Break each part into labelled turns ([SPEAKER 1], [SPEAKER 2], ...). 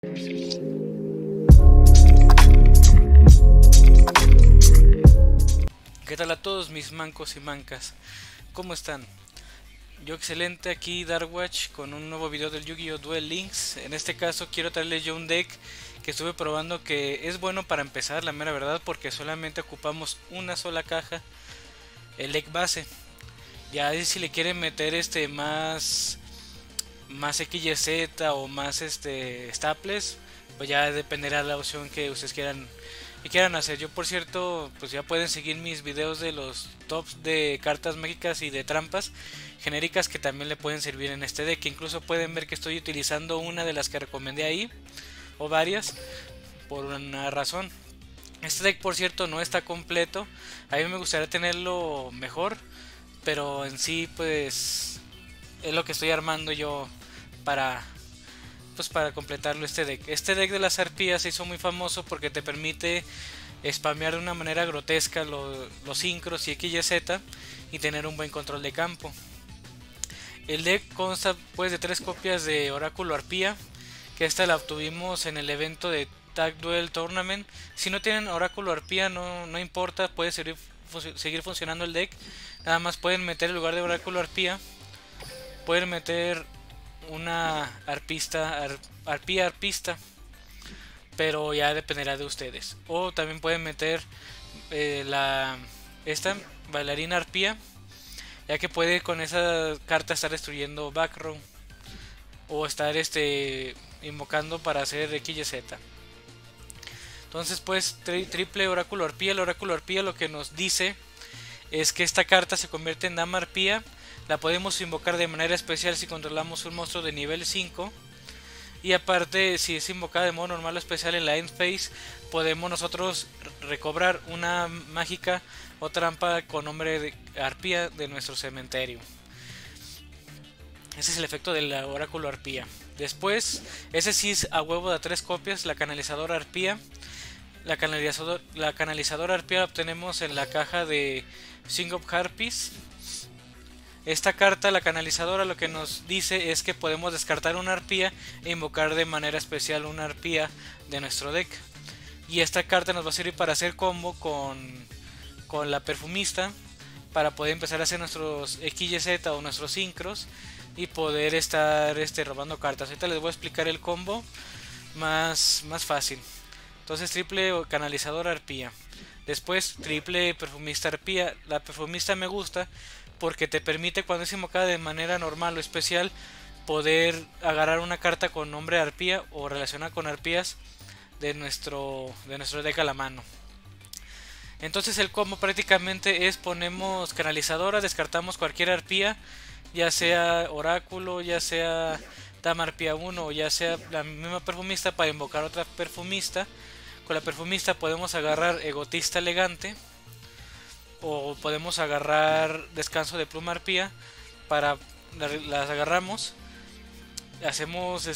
[SPEAKER 1] ¿Qué tal a todos mis mancos y mancas? ¿Cómo están? Yo excelente, aquí Darkwatch con un nuevo video del Yu-Gi-Oh! Duel Links. En este caso quiero traerles yo un deck que estuve probando que es bueno para empezar, la mera verdad, porque solamente ocupamos una sola caja, el deck base. Ya si le quieren meter más XYZ o más staples, pues ya dependerá de la opción que ustedes quieran hacer. Yo, por cierto, pues ya pueden seguir mis videos de los tops de cartas mágicas y de trampas genéricas que también le pueden servir en este deck. Incluso pueden ver que estoy utilizando una de las que recomendé ahí, o varias, por una razón. Este deck, por cierto, no está completo. A mí me gustaría tenerlo mejor, pero en sí pues es lo que estoy armando yo para completarlo. Este deck de las arpías se hizo muy famoso porque te permite spamear de una manera grotesca los sincros y XYZ y tener un buen control de campo. El deck consta pues de 3 copias de Oráculo Arpía, que esta la obtuvimos en el evento de Tag Duel Tournament. Si no tienen Oráculo Arpía no importa, puede seguir funcionando el deck. Nada más pueden meter en lugar de Oráculo Arpía, pueden meter una arpía arpista, pero ya dependerá de ustedes. O también pueden meter esta bailarina arpía, ya que puede con esa carta estar destruyendo back row o estar invocando para hacer XYZ. Entonces pues triple Oráculo Arpía. El Oráculo Arpía lo que nos dice es que esta carta se convierte en dama arpía. La podemos invocar de manera especial si controlamos un monstruo de nivel 5. Y aparte, si es invocada de modo normal o especial en la end phase, podemos nosotros recobrar una mágica o trampa con nombre de arpía de nuestro cementerio. Ese es el efecto del Oráculo Arpía. Después, ese sí es a huevo de 3 copias, la canalizadora arpía. La canalizadora arpía la obtenemos en la caja de Sing of Harpies. Esta carta, la canalizadora, lo que nos dice es que podemos descartar una arpía e invocar de manera especial una arpía de nuestro deck. Y esta carta nos va a servir para hacer combo con la perfumista, para poder empezar a hacer nuestros XYZ o nuestros sincros y poder estar robando cartas. Ahorita les voy a explicar el combo más fácil. Entonces triple canalizadora arpía. Después triple perfumista arpía. La perfumista me gusta porque te permite, cuando es invocada de manera normal o especial, poder agarrar una carta con nombre arpía o relacionada con arpías de nuestro deck a la mano. Entonces el combo prácticamente es: ponemos canalizadora, descartamos cualquier arpía, ya sea oráculo, ya sea dama arpía 1 o ya sea la misma perfumista, para invocar otra perfumista. Con la perfumista podemos agarrar egotista elegante, o podemos agarrar descanso de pluma arpía. Las agarramos, hacemos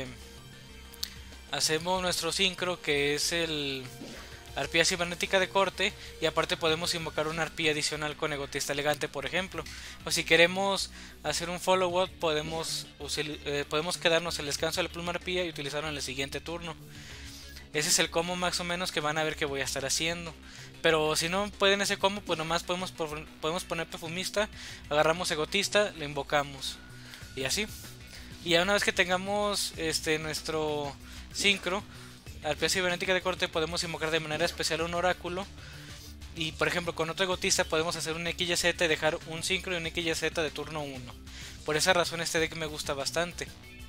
[SPEAKER 1] nuestro sincro, que es el arpía cibernética de corte, y aparte podemos invocar una arpía adicional con egotista elegante, por ejemplo. O si queremos hacer un follow up, podemos quedarnos el descanso de la pluma arpía y utilizarlo en el siguiente turno. Ese es el combo más o menos que van a ver que voy a estar haciendo. Pero si no pueden ese combo, pues nomás podemos poner perfumista, agarramos egotista, lo invocamos y así. Y ya una vez que tengamos nuestro sincro, arpía cibernética de corte, podemos invocar de manera especial un oráculo. Y por ejemplo con otro egotista podemos hacer un XYZ y dejar un sincro y un XYZ de turno 1. Por esa razón este deck me gusta bastante.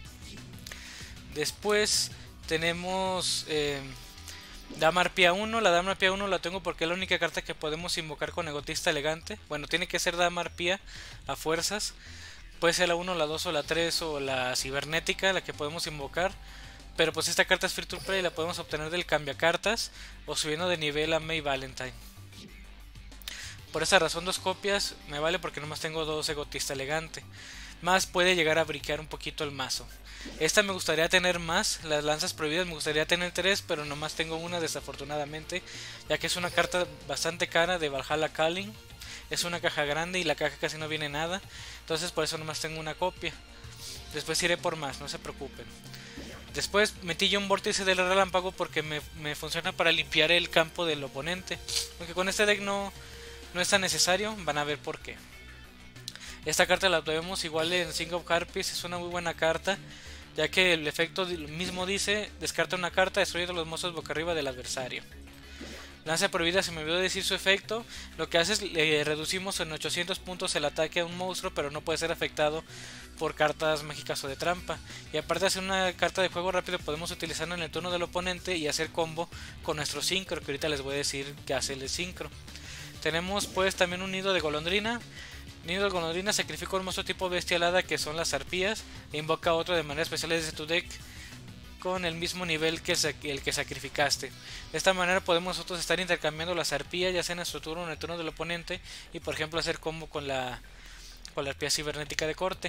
[SPEAKER 1] Después tenemos dama arpía 1. La dama arpía 1 la tengo porque es la única carta que podemos invocar con egotista elegante. Bueno, tiene que ser dama arpía a fuerzas. Puede ser la 1, la 2 o la 3 o la cibernética la que podemos invocar. Pero pues esta carta es free to play y la podemos obtener del cambiacartas o subiendo de nivel a May Valentine. Por esa razón 2 copias me vale, porque nomás tengo 2 egotista elegante. Más puede llegar a briquear un poquito el mazo. Esta me gustaría tener más, las lanzas prohibidas me gustaría tener 3, pero nomás tengo una desafortunadamente, ya que es una carta bastante cara de Valhalla Calling. Es una caja grande y la caja casi no viene nada, entonces por eso nomás tengo una copia. Después iré por más, no se preocupen. Después metí yo un vórtice del relámpago porque me funciona para limpiar el campo del oponente. Aunque con este deck no es tan necesario, van a ver por qué. Esta carta la obtenemos igual en Sing of Harpies, es una muy buena carta, ya que el efecto mismo dice: descarta una carta, destruye los monstruos boca arriba del adversario. Lanza prohibida, se me olvidó decir su efecto. Lo que hace es reducimos en 800 puntos el ataque a un monstruo, pero no puede ser afectado por cartas mágicas o de trampa. Y aparte de hacer una carta de juego rápido, podemos utilizarlo en el turno del oponente y hacer combo con nuestro sincro, que ahorita les voy a decir qué hace el sincro. Tenemos pues también un nido de golondrina. Nido de golondrina sacrifica un monstruo tipo bestia alada, que son las arpías, e invoca otro de manera especial desde tu deck con el mismo nivel que el que sacrificaste. De esta manera podemos nosotros estar intercambiando las arpías, ya sea en nuestro turno o en el turno del oponente, y por ejemplo hacer combo con la arpía cibernética de corte.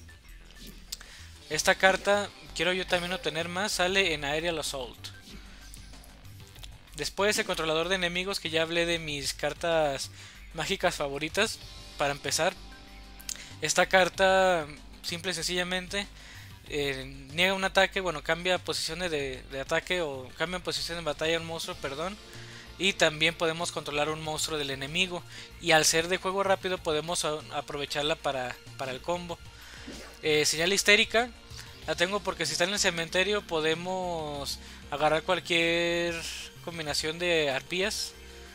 [SPEAKER 1] Esta carta quiero yo también obtener más, sale en Aerial Assault. Después el controlador de enemigos, que ya hablé de mis cartas mágicas favoritas. Para empezar, esta carta simple y sencillamente niega un ataque, bueno, cambia posiciones de ataque o cambia posición de batalla un monstruo, perdón. Y también podemos controlar un monstruo del enemigo, y al ser de juego rápido podemos aprovecharla para el combo. Señal histérica la tengo porque si está en el cementerio podemos agarrar cualquier combinación de arpías,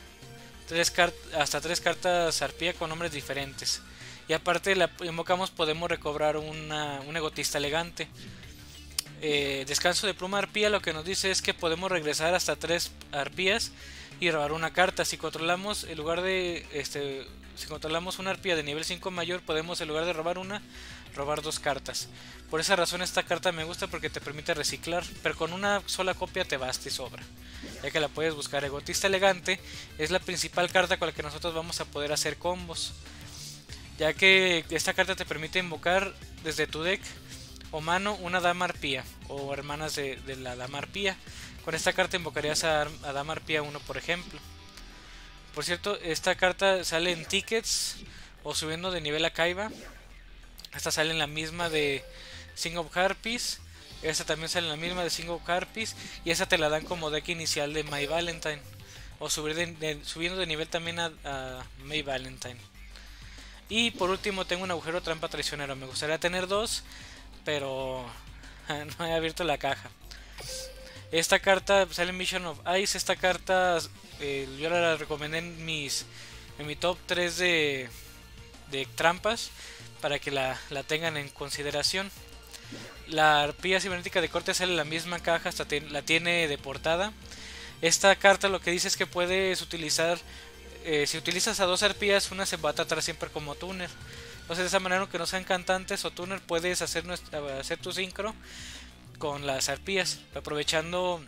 [SPEAKER 1] hasta 3 cartas arpía con nombres diferentes. Y aparte la invocamos, podemos recobrar un egotista elegante. Descanso de pluma arpía lo que nos dice es que podemos regresar hasta 3 arpías y robar una carta. Si controlamos en lugar de si controlamos una arpía de nivel 5 mayor, podemos en lugar de robar una, robar 2 cartas. Por esa razón esta carta me gusta, porque te permite reciclar, pero con una sola copia te basta y sobra, ya que la puedes buscar. Egotista elegante es la principal carta con la que nosotros vamos a poder hacer combos, ya que esta carta te permite invocar desde tu deck o mano una dama arpía o hermanas de la dama arpía. Con esta carta invocarías a dama arpía 1, por ejemplo. Por cierto, esta carta sale en tickets o subiendo de nivel a Kaiba. Esta sale en la misma de Sing of Harpies. Esta también sale en la misma de Sing of Harpies. Y esa te la dan como deck inicial de My Valentine, o subiendo de nivel también a My Valentine. Y por último tengo un agujero trampa traicionero. Me gustaría tener 2, pero no he abierto la caja. Esta carta sale en Mission of Ice. Esta carta yo la recomendé en mi top 3 de trampas, para que la tengan en consideración. La arpía cibernética de corte sale en la misma caja, hasta la tiene de portada. Esta carta lo que dice es que puedes utilizar, si utilizas a 2 arpías, una se va a tratar siempre como tuner. Entonces de esa manera, aunque no sean cantantes o tuner, puedes hacer tu sincro con las arpías, aprovechando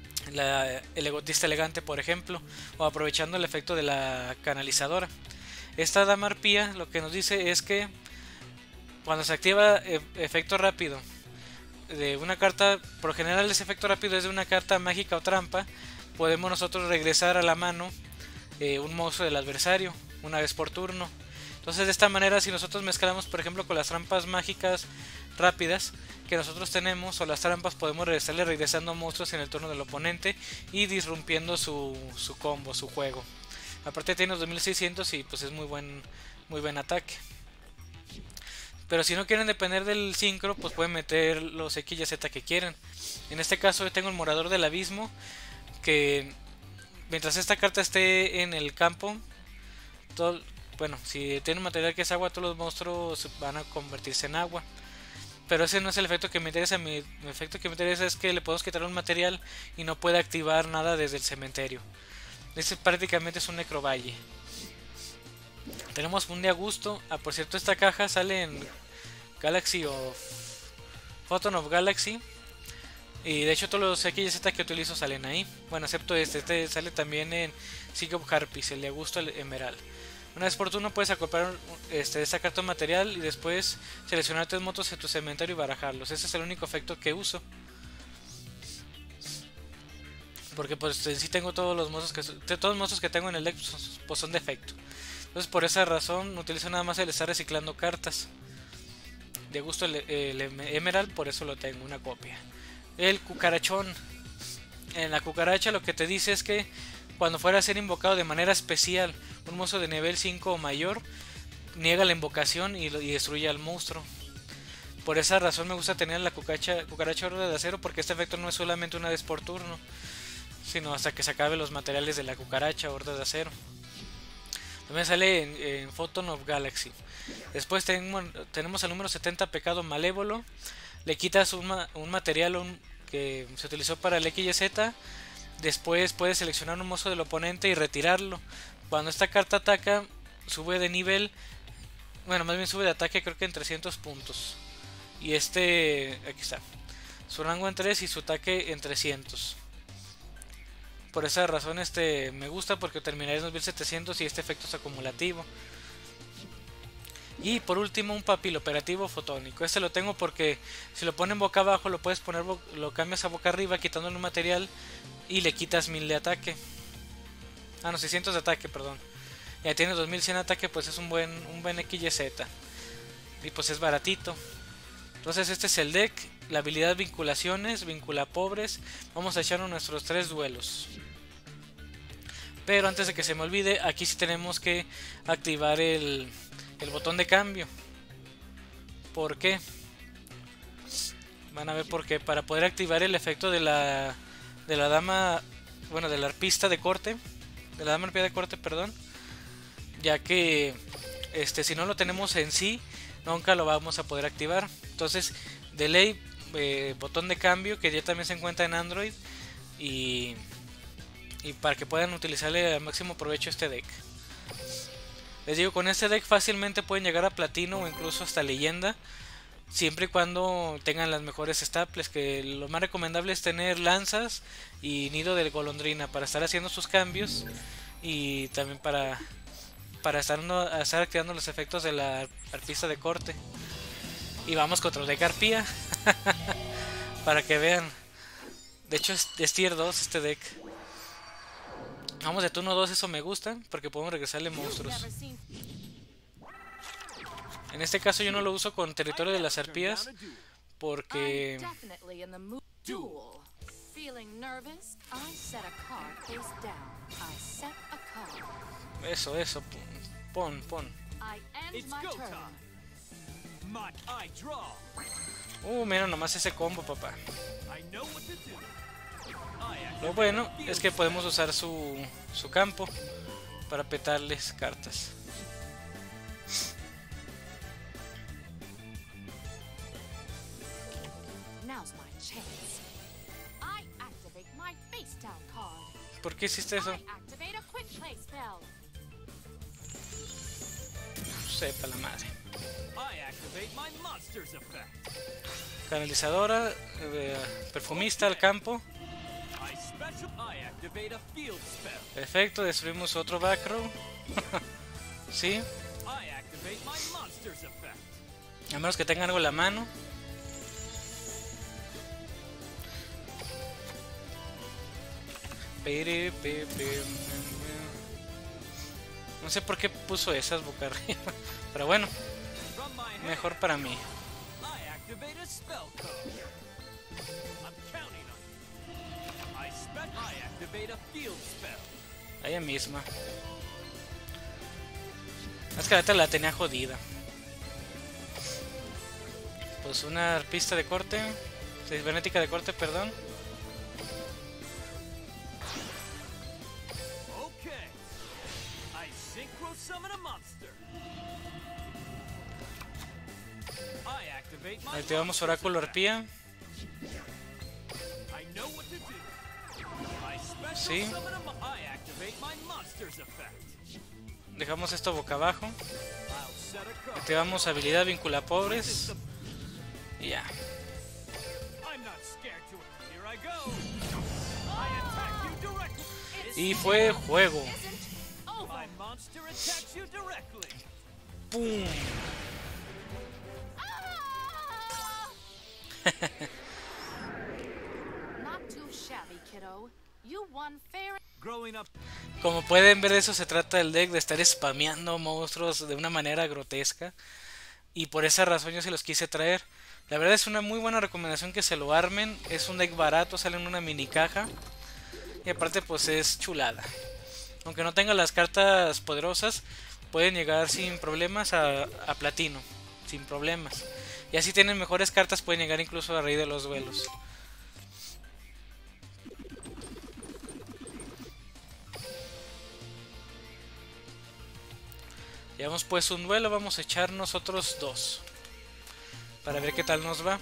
[SPEAKER 1] el egotista elegante, por ejemplo, o aprovechando el efecto de la canalizadora. Esta dama arpía lo que nos dice es que cuando se activa efecto rápido de una carta, por lo general ese efecto rápido es de una carta mágica o trampa, podemos nosotros regresar a la mano un monstruo del adversario una vez por turno. Entonces de esta manera, si nosotros mezclamos por ejemplo con las trampas mágicas rápidas que nosotros tenemos, o las trampas, podemos estarle regresando monstruos en el turno del oponente y disrumpiendo su combo, su juego. Aparte tiene los 2600 y pues es muy buen ataque. Pero si no quieren depender del sincro, pues pueden meter los X y Z que quieran. En este caso yo tengo el Morador del Abismo, que mientras esta carta esté en el campo, bueno, si tiene un material que es agua, todos los monstruos van a convertirse en agua. Pero ese no es el efecto que me interesa. Mi efecto que me interesa es que le podemos quitar un material y no puede activar nada desde el cementerio. Este prácticamente es un necrovalle. Tenemos un de Augusto. Por cierto, esta caja sale en Galaxy of Photon of Galaxy. Y de hecho todos los X y Z que utilizo salen ahí. Bueno, excepto este sale también en Sing of Harpies, el de Augusto Emerald. Una vez por turno puedes acoplar esta carta material y después seleccionar 3 monstruos en tu cementerio y barajarlos. Ese es el único efecto que uso, porque pues en sí tengo todos los monstruos que tengo en el deck, pues son de efecto. Entonces por esa razón utilizo nada más el estar reciclando cartas. De gusto el Emerald, por eso lo tengo, una copia. el cucarachón. En la cucaracha lo que te dice es que cuando fuera a ser invocado de manera especial un monstruo de nivel 5 o mayor, niega la invocación y destruye al monstruo. Por esa razón me gusta tener la cucaracha horda de acero, porque este efecto no es solamente una vez por turno, sino hasta que se acaben los materiales de la cucaracha horda de acero. También sale en Photon of Galaxy. Después tenemos al número 70, Pecado Malévolo. Le quitas un material que se utilizó para el XYZ. Después puedes seleccionar un monstruo del oponente y retirarlo. Cuando esta carta ataca, sube de nivel. Bueno, más bien sube de ataque, creo que en 300 puntos. Y aquí está. Su rango en 3 y su ataque en 300. Por esa razón me gusta, porque terminaría en 2700 y este efecto es acumulativo. Y por último, un papiloperativo fotónico. Este lo tengo porque si lo ponen boca abajo, lo cambias a boca arriba quitándole un material y le quitas 1000 de ataque. Ah, no, 600 de ataque, perdón. Ya tiene 2100 de ataque, pues es un buen XYZ. Y pues es baratito. Entonces este es el deck. La habilidad vinculaciones, vincula pobres. Vamos a echar nuestros 3 duelos. Pero antes de que se me olvide, aquí sí tenemos que activar el botón de cambio. ¿Por qué? Van a ver por qué. Para poder activar el efecto de la dama, bueno, de la arpista de corte, de la dama arpía de corte, perdón. Ya que si no lo tenemos en sí, nunca lo vamos a poder activar. Entonces, de ley, botón de cambio, que ya también se encuentra en Android, y para que puedan utilizarle al máximo provecho este deck. Les digo, con este deck fácilmente pueden llegar a platino o incluso hasta leyenda, siempre y cuando tengan las mejores staples, que lo más recomendable es tener lanzas y nido de golondrina para estar haciendo sus cambios, y también para estar activando los efectos de la arpista de corte. Y vamos contra el deck arpía. Para que vean. De hecho es tier 2 este deck. Vamos de turno 2, eso me gusta, porque podemos regresarle monstruos. En este caso yo no lo uso con territorio de las arpías, porque eso, pon. Mira nomás ese combo, papá. Lo bueno es que podemos usar su campo para petarles cartas. ¿Por qué hiciste eso? Sepa la madre. Canalizadora, perfumista al campo. Perfecto, destruimos otro backrow. Sí. A menos que tenga algo en la mano. No sé por qué puso esas boca arriba. Pero bueno, mejor para mí. Ella misma. Es que ahorita la tenía jodida. Pues una arpista de corte, cibernética de corte, perdón. Activamos oráculo arpía. Sí. Dejamos esto boca abajo. Activamos habilidad vincula pobres. Y ya. Y fue juego. ¡Pum! Como pueden ver, de eso se trata el deck, de estar spameando monstruos de una manera grotesca. Y por esa razón yo se los quise traer. La verdad es una muy buena recomendación que se lo armen. Es un deck barato, sale en una mini caja. Y aparte pues es chulada. Aunque no tenga las cartas poderosas, pueden llegar sin problemas a platino. Sin problemas. Y así tienen mejores cartas, pueden llegar incluso a Rey de los Duelos. Llevamos pues un duelo, vamos a echarnos otros dos. Para ver qué tal nos va.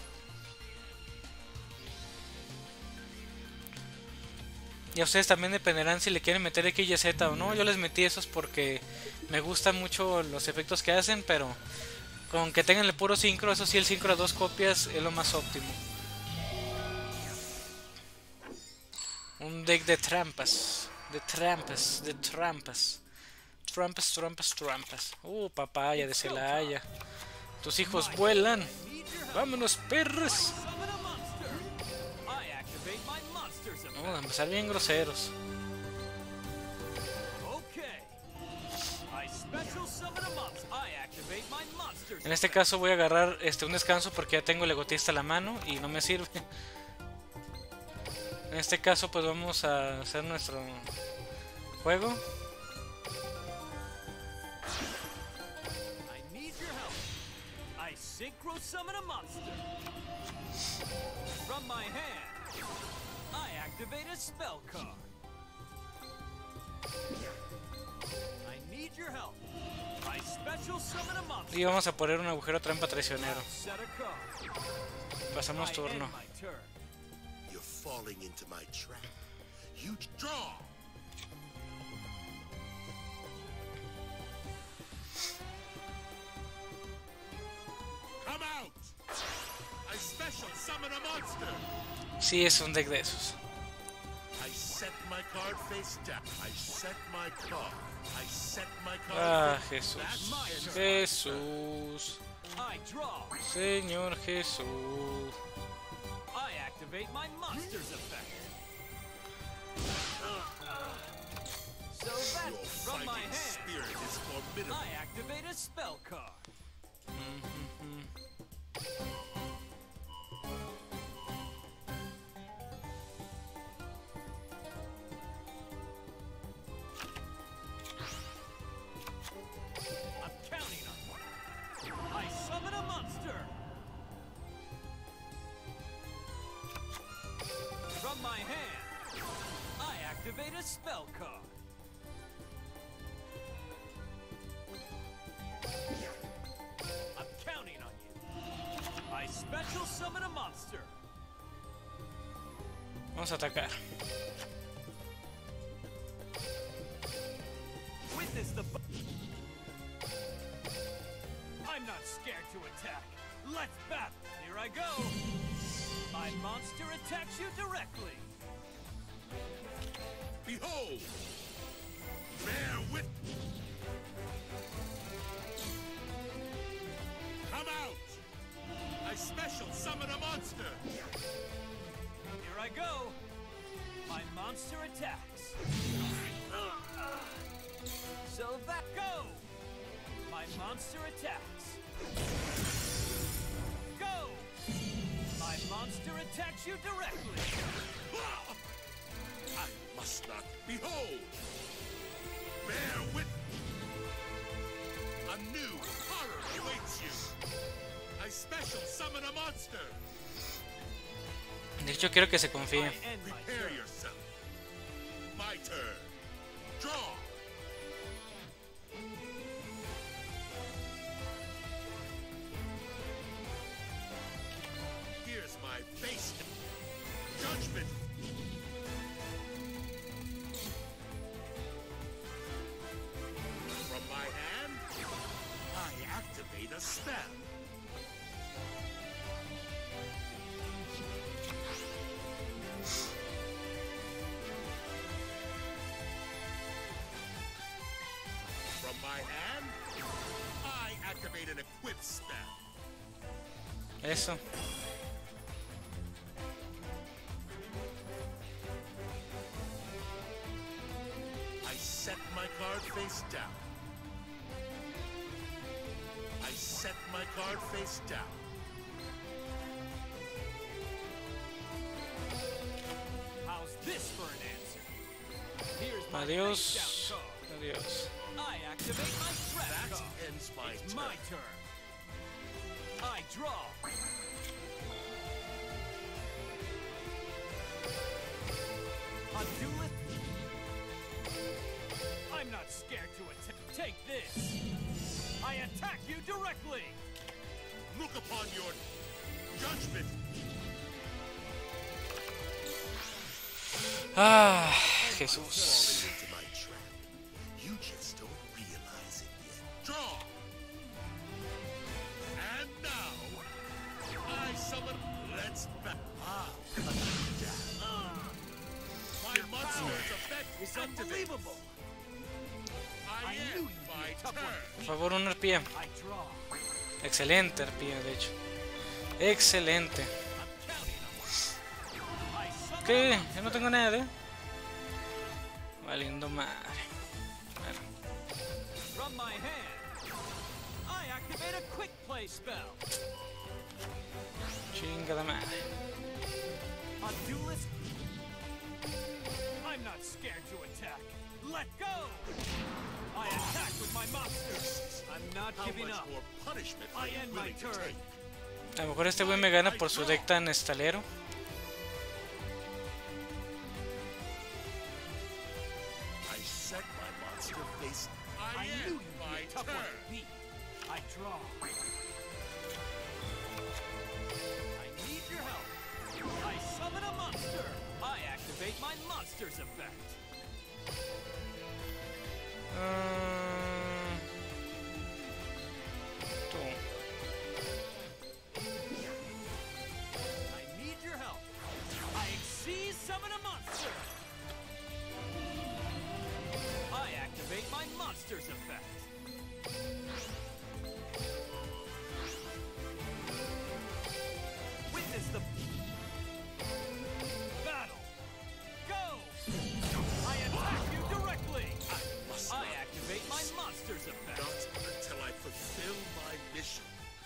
[SPEAKER 1] Y a ustedes también dependerán si le quieren meter X, Y, Z o no. Yo les metí esos porque me gustan mucho los efectos que hacen, pero con que tengan el puro sincro, eso sí, el sincro a 2 copias es lo más óptimo. Un deck de trampas. De trampas, de trampas. Trampas, trampas, trampas. Papaya de Celaya. Tus hijos vuelan. Vámonos, perros. Vamos a empezar bien groseros. En este caso voy a agarrar un descanso porque ya tengo el egotista a la mano y no me sirve. En este caso pues vamos a hacer nuestro juego. Y vamos a poner un agujero trampa traicionero. Pasamos turno. Sí, es un deck de esos. Ah, Jesús. Jesús. Señor Jesús. Vamos a atacar.
[SPEAKER 2] I'm not scared to attack. Let's battle. Here I go. My monster attacks you directly. Behold. Bear with. Come out. I special summon a monster. Here I go. My monster attacks. So that go. My monster attacks. Go. My monster attacks you directly. I must not. Behold. Bear with. A new horror awaits you. I special summon a monster.
[SPEAKER 1] De hecho, quiero que se confíe.
[SPEAKER 2] Prepare yourself. My turn. Draw. Here's my face. Judgment. From my hand, I activate a spell. From my hand, I activate an equip spell.
[SPEAKER 1] Eso.
[SPEAKER 2] I set my card face down. I set my card face down.
[SPEAKER 1] Adiós. Adiós.
[SPEAKER 2] I activate my trap
[SPEAKER 3] That
[SPEAKER 2] card.
[SPEAKER 3] ends my
[SPEAKER 2] It's
[SPEAKER 3] turn.
[SPEAKER 2] my turn. I draw. A duelist. I'm not scared to attack. Take this. I attack you directly.
[SPEAKER 3] Look upon your judgment.
[SPEAKER 1] Ah,
[SPEAKER 3] Falling
[SPEAKER 1] Jesús.
[SPEAKER 3] into my trap. You just don't realize it yet. Draw. And now, I summon. Let's back. My monster's effect
[SPEAKER 2] It's
[SPEAKER 3] activates.
[SPEAKER 2] unbelievable.
[SPEAKER 3] I
[SPEAKER 2] knew
[SPEAKER 3] end
[SPEAKER 2] you'd be
[SPEAKER 3] my
[SPEAKER 2] a tough one.
[SPEAKER 3] turn.
[SPEAKER 1] Por favor, una arpía.
[SPEAKER 2] I draw.
[SPEAKER 1] Excelente arpía, de hecho. Excelente.
[SPEAKER 2] I'm counting on I summon
[SPEAKER 1] ¿Qué?
[SPEAKER 2] a
[SPEAKER 1] Yo no
[SPEAKER 2] monster.
[SPEAKER 1] tengo nada. Valiendo madre. Bueno,
[SPEAKER 2] From my hand, I activate a quick play spell.
[SPEAKER 1] chingada madre.
[SPEAKER 2] A duelist. I'm not scared to attack. Let go. I attack with my monsters. I'm not
[SPEAKER 3] How
[SPEAKER 2] giving
[SPEAKER 3] much
[SPEAKER 2] up.
[SPEAKER 3] more punishment
[SPEAKER 2] I
[SPEAKER 3] are you
[SPEAKER 2] end my
[SPEAKER 3] willing to
[SPEAKER 2] turn.
[SPEAKER 3] take?
[SPEAKER 1] A lo mejor este güey me gana por su deck tan estalero.
[SPEAKER 3] I set my monster face.
[SPEAKER 2] I
[SPEAKER 3] I
[SPEAKER 2] knew
[SPEAKER 3] end
[SPEAKER 2] you'd be
[SPEAKER 3] my
[SPEAKER 2] a tough one
[SPEAKER 3] turn.
[SPEAKER 2] to beat. I draw. I need your help. I summon a monster. I activate my monster's effect.
[SPEAKER 1] Mm, tú.
[SPEAKER 2] I need your help. I exceed summon a monster. I activate my monster's effect. Witness the battle. Go! I attack you directly.
[SPEAKER 3] Must
[SPEAKER 2] I
[SPEAKER 3] not
[SPEAKER 2] activate my monster's effect.
[SPEAKER 3] not until I fulfill my mission.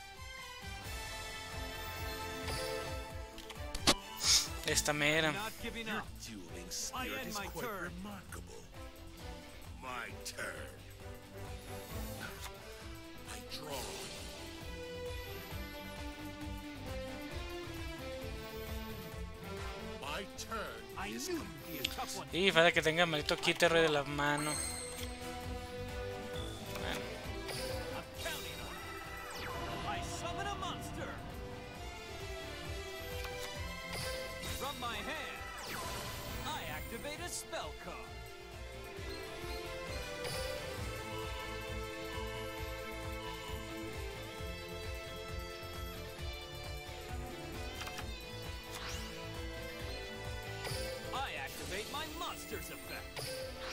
[SPEAKER 1] Esta mera.
[SPEAKER 2] Not giving
[SPEAKER 3] Your
[SPEAKER 2] up.
[SPEAKER 3] dueling
[SPEAKER 2] I
[SPEAKER 3] spirit
[SPEAKER 2] end
[SPEAKER 3] is
[SPEAKER 2] my
[SPEAKER 3] quite
[SPEAKER 2] turn.
[SPEAKER 3] remarkable. My turn. I draw. My turn
[SPEAKER 2] I
[SPEAKER 3] is
[SPEAKER 2] knew you'd be a tough one.
[SPEAKER 1] Y falta que tenga maldito quítere de la mano. Bueno,
[SPEAKER 2] I'm counting on it. I summon a monster. From my hand, I activate a spell card. I activate my monster's effect.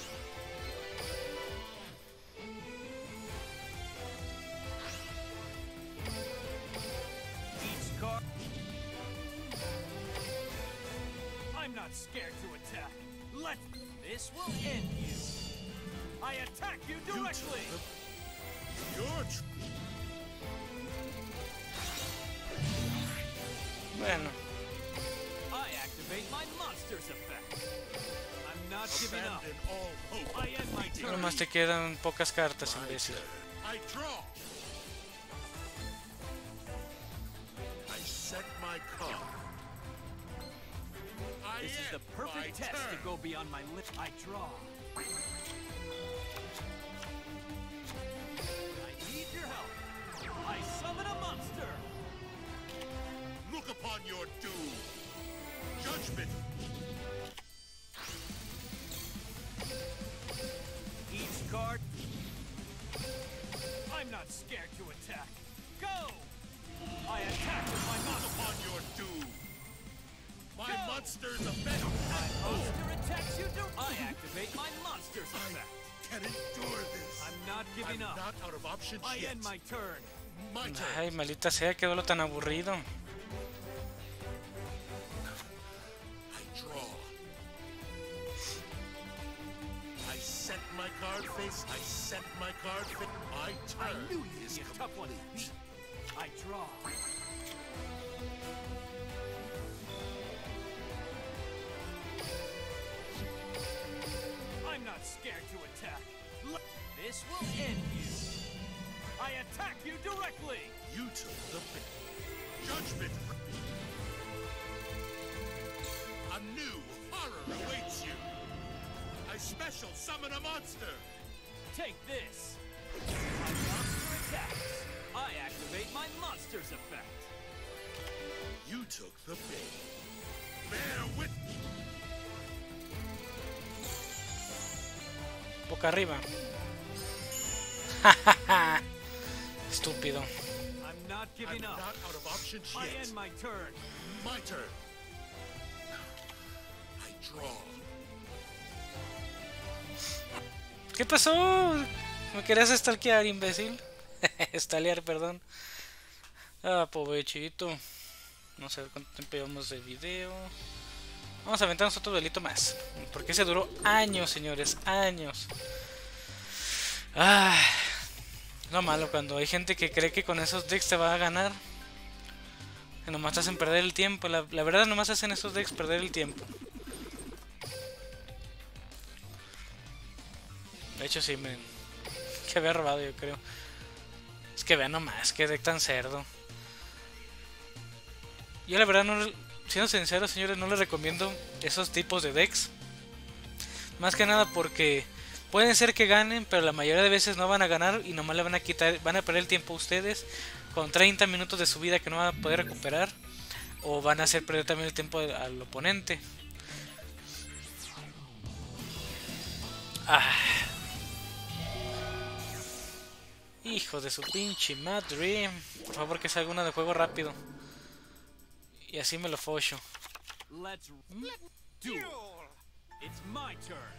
[SPEAKER 2] Each card. I'm not scared to attack. Let this will end you. I attack you directly.
[SPEAKER 3] your
[SPEAKER 1] bueno.
[SPEAKER 2] I activate my monster's effect. I'm not giving up.
[SPEAKER 3] abandon all hope.
[SPEAKER 2] I end my turn.
[SPEAKER 1] Nomás te quedan pocas cartas,
[SPEAKER 3] My
[SPEAKER 1] imbécil.
[SPEAKER 3] turn. I draw. I set my card. I
[SPEAKER 2] This is the
[SPEAKER 3] end
[SPEAKER 2] perfect
[SPEAKER 3] my
[SPEAKER 2] test to
[SPEAKER 3] turn.
[SPEAKER 2] go beyond my limit. I draw. I need your help. I summon a monster.
[SPEAKER 3] Look upon your doom. Judgment.
[SPEAKER 2] Each card. I'm not scared to attack. Go! I attack with my
[SPEAKER 3] Look
[SPEAKER 2] monster.
[SPEAKER 3] upon your doom. My
[SPEAKER 2] Go.
[SPEAKER 3] monster's effect.
[SPEAKER 2] Monster attacks you. I activate my monster's effect.
[SPEAKER 3] Can endure this.
[SPEAKER 2] I'm not giving
[SPEAKER 3] I'm
[SPEAKER 2] up.
[SPEAKER 3] not out of options
[SPEAKER 2] I
[SPEAKER 3] yet.
[SPEAKER 2] end my turn.
[SPEAKER 3] My turn.
[SPEAKER 1] Ay, maldita sea, qué duelo tan aburrido.
[SPEAKER 3] I draw. I set my card face. I set my card face. My
[SPEAKER 2] I
[SPEAKER 3] turn
[SPEAKER 2] knew you'd
[SPEAKER 3] is
[SPEAKER 2] be a tough one to
[SPEAKER 3] complete.
[SPEAKER 2] beat. I draw. I'm not not scared to attack. This will end you. I attack you directly.
[SPEAKER 3] You took the bait. Judgment. A new horror awaits you. I special summon a monster.
[SPEAKER 2] Take this. My monster attacks. I activate my monster's effect.
[SPEAKER 3] You took the bait. Bear with me.
[SPEAKER 1] Boca arriba. Estúpido.
[SPEAKER 2] I'm not
[SPEAKER 3] I'm
[SPEAKER 2] giving up.
[SPEAKER 3] not out of options
[SPEAKER 2] I
[SPEAKER 3] yet.
[SPEAKER 2] end my turn.
[SPEAKER 3] My turn. I draw.
[SPEAKER 1] ¿Qué pasó? ¿Me querías stalkear, imbécil? Stalear, perdón. Ah, pobrecito. Vamos a ver cuánto tiempo llevamos de video. Vamos a aventarnos otro delito más. Porque ese duró años, señores. Años. Ah, lo malo cuando hay gente que cree que con esos decks te va a ganar. Que nomás te hacen perder el tiempo. La verdad, nomás hacen esos decks perder el tiempo. De hecho, sí, que había robado, yo creo. Es que vean nomás, que deck tan cerdo. Yo la verdad, no, siendo sincero, señores, no les recomiendo esos tipos de decks. Más que nada porque pueden ser que ganen, pero la mayoría de veces no van a ganar y nomás le van a quitar, van a perder el tiempo a ustedes con 30 minutos de su vida que no van a poder recuperar. O van a hacer perder también el tiempo al oponente. Ah. Hijo de su pinche madre. Por favor, que salga una de juego rápido. Y así me lo follo.
[SPEAKER 2] Let's duel. It's my turn.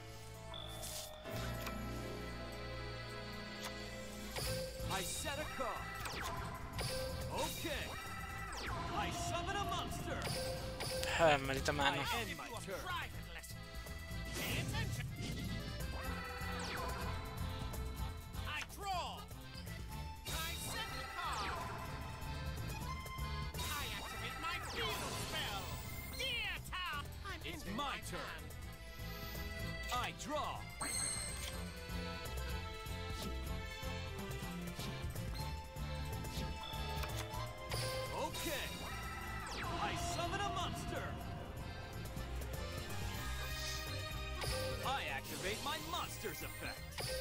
[SPEAKER 2] I set a card. Okay. I summon a monster.
[SPEAKER 1] Ah, maldita mano.
[SPEAKER 2] I end my turn.
[SPEAKER 3] I draw. I set the card. I activate my field spell. Yeah, Tom.
[SPEAKER 2] It's my turn. I draw. Okay. I summon a monster. I activate my monster's effect.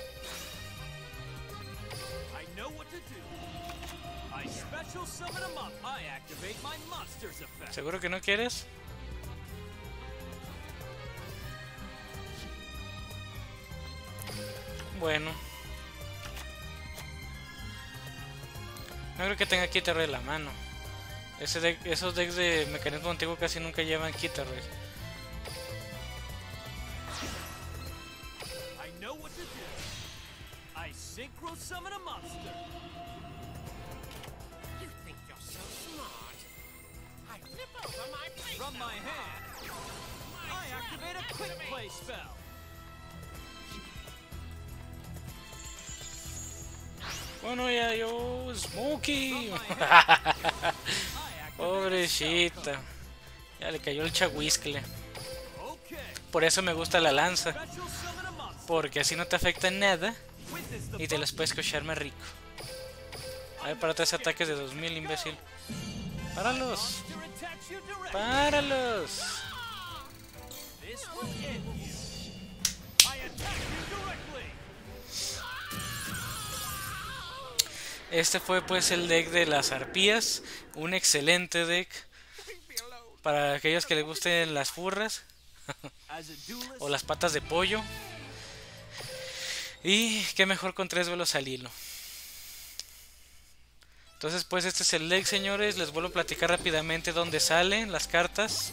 [SPEAKER 2] I know what to do. I special summon a monster. I activate my monster's effect.
[SPEAKER 1] ¿Seguro que no quieres? Bueno. No creo que tenga Kitterray en la mano. Esos decks de mecanismo antiguo casi nunca llevan Kitterray.
[SPEAKER 2] I know what to do. I synchro summon a monster.
[SPEAKER 3] You think you're so smart. I flip over my play
[SPEAKER 2] From my hand, I activate a quick play spell.
[SPEAKER 1] Bueno, ya yo, Smokey.
[SPEAKER 2] From my hand, I activate a
[SPEAKER 1] Pobrecita.
[SPEAKER 2] spell
[SPEAKER 1] Ya le cayó el chahuiscle.
[SPEAKER 2] card. Okay.
[SPEAKER 1] Por eso me gusta la lanza.
[SPEAKER 2] Special summon a monster.
[SPEAKER 1] Porque así no te afecta en nada.
[SPEAKER 2] Witness the
[SPEAKER 1] Y te los puedes cochar más rico. A ver, para 3 ataques de 2000, imbécil. ¡Páralos!
[SPEAKER 2] monster attacks you directly.
[SPEAKER 1] ¡Páralos!
[SPEAKER 2] This will end you. I attack you directly.
[SPEAKER 1] Este fue pues el deck de las arpías. Un excelente deck. Para aquellos que les gusten las furras.
[SPEAKER 2] As a duelist,
[SPEAKER 1] O las patas de pollo. Y qué mejor con 3 vuelos al hilo. Entonces pues este es el deck, señores. Les vuelvo a platicar rápidamente dónde salen las cartas.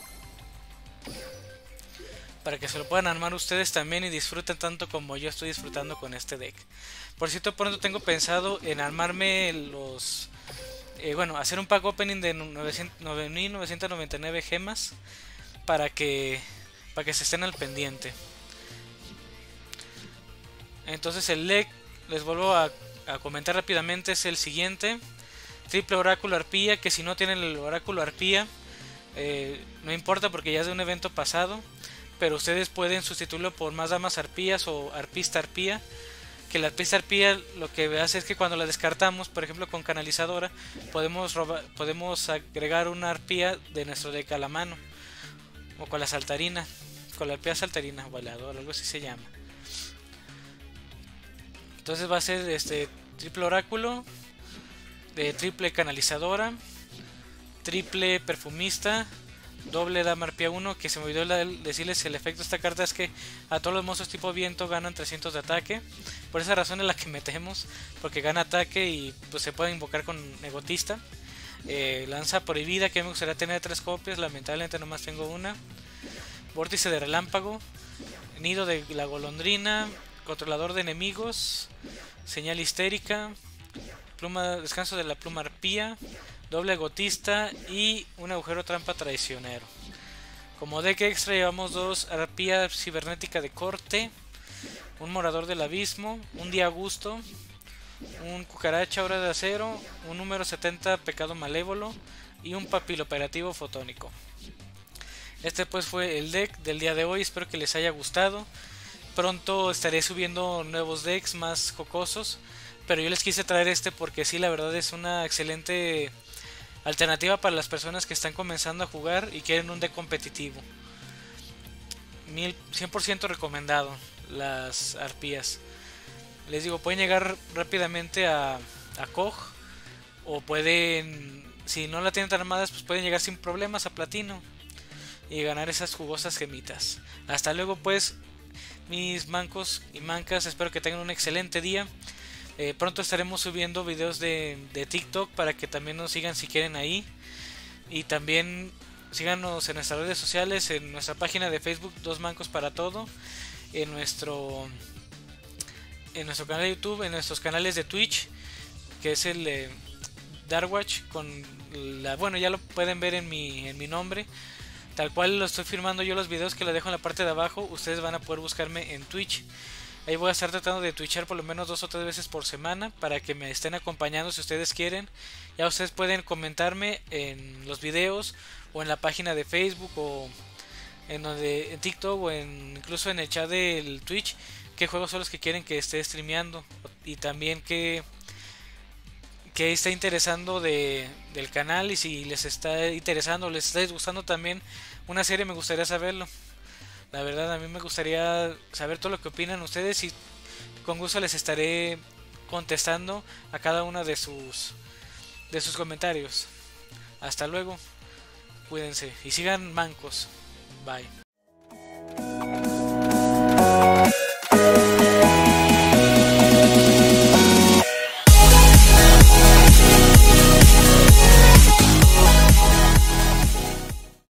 [SPEAKER 1] Para que se lo puedan armar ustedes también y disfruten tanto como yo estoy disfrutando con este deck. Por cierto, pronto tengo pensado en armarme los... bueno, hacer un pack opening de 9.999 gemas. Para que se estén al pendiente. Entonces el deck, les vuelvo a comentar rápidamente, es el siguiente. Triple Oráculo Arpía, que si no tienen el Oráculo Arpía, no importa porque ya es de un evento pasado. pero ustedes pueden sustituirlo por más damas arpías o arpista arpía. Que la arpista arpía lo que hace es que cuando la descartamos, por ejemplo con canalizadora, podemos agregar una arpía de nuestro deck a la mano, o con la saltarina, con la arpía saltarina volador, algo así se llama. Entonces va a ser triple oráculo, de triple canalizadora, triple perfumista, doble dama arpía 1, que se me olvidó decirles el efecto de esta carta es que a todos los monstruos tipo viento ganan 300 de ataque. Por esa razón es la que metemos, porque gana ataque y pues se puede invocar con egotista. Lanza prohibida, que me gustaría tener 3 copias, lamentablemente nomás tengo una. Vórtice de relámpago, nido de la golondrina, controlador de enemigos, señal histérica, descanso de la pluma arpía, doble egotista y un agujero trampa traicionero. Como deck extra llevamos 2 arpía cibernética de corte, un morador del abismo, un día gusto, un cucaracha hora de acero, un número 70 pecado malévolo y un papiloperativo fotónico. Este pues fue el deck del día de hoy, espero que les haya gustado. Pronto estaré subiendo nuevos decks más jocosos, pero yo les quise traer porque sí, la verdad es una excelente alternativa para las personas que están comenzando a jugar y quieren un deck competitivo. 100% recomendado las arpías. Les digo, pueden llegar rápidamente a Cog, o pueden, si no la tienen tan armadas, pues pueden llegar sin problemas a platino y ganar esas jugosas gemitas. Hasta luego pues, mis mancos y mancas, espero que tengan un excelente día. Pronto estaremos subiendo videos de TikTok para que también nos sigan si quieren ahí. Y también síganos en nuestras redes sociales, en nuestra página de Facebook, Dos Mancos para Todo, en nuestro canal de YouTube, en nuestros canales de Twitch, que es el Darkwatch, bueno, ya lo pueden ver en mi nombre, tal cual lo estoy firmando yo los videos que lo dejo en la parte de abajo. Ustedes van a poder buscarme en Twitch. Ahí voy a estar tratando de twitchar por lo menos 2 o 3 veces por semana para que me estén acompañando si ustedes quieren. Ya ustedes pueden comentarme en los videos o en la página de Facebook o en TikTok o incluso en el chat del Twitch qué juegos son los que quieren que esté streameando, y también qué está interesando del canal, y si les está interesando, les está gustando también una serie, me gustaría saberlo. La verdad, a mí me gustaría saber todo lo que opinan ustedes, y con gusto les estaré contestando a cada uno de sus comentarios. Hasta luego, cuídense y sigan mancos. Bye.